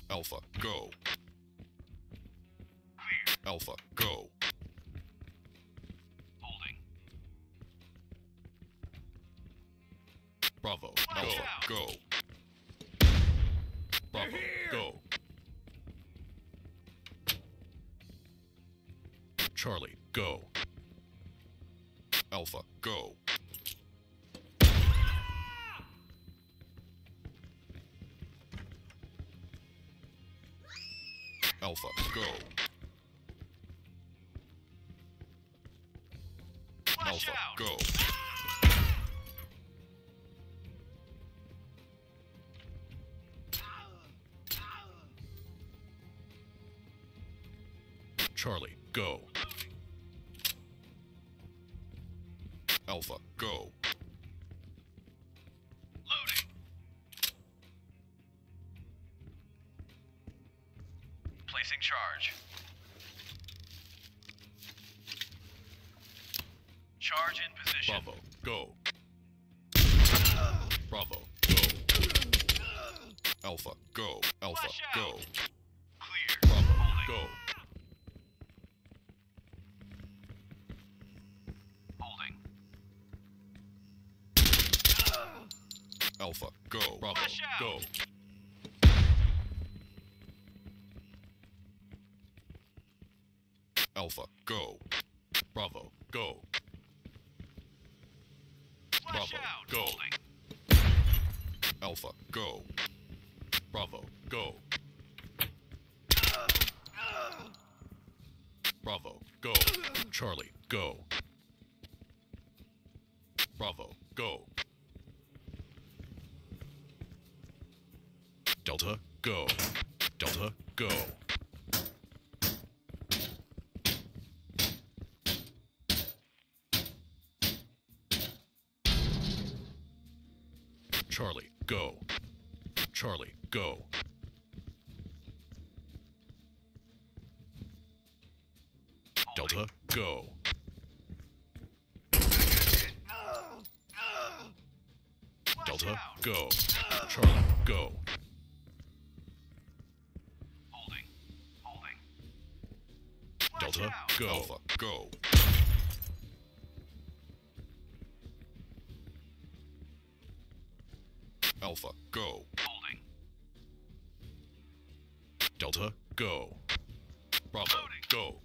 Alpha, go. Clear. Alpha, go. Holding. Bravo, Watch Alpha, out. go. Bravo, here. go. Charlie, go. Alpha, go. Alpha, go. Watch Alpha, out. go. Charlie, go. Alpha, go. Loading. Placing charge. Charge in position. Bravo, go. Bravo, go. Alpha, go. Alpha, Watch go. out. Clear. Bravo, Holding. go. Holding. Alpha, go. Bravo, Watch out. go. Alpha, go. Bravo, go. Watch Bravo, out. go. Holding. Alpha, go. Bravo, go. Bravo, go. Charlie, go. Bravo, go. Delta, go. Delta, go. Charlie, go. Charlie, go. Delta, go. Watch Delta, out. go. Charlie, go. Holding. Holding. Watch Delta, out. go. Alpha, go. Alpha, go. Holding. Delta, go. Bravo, Loading. go.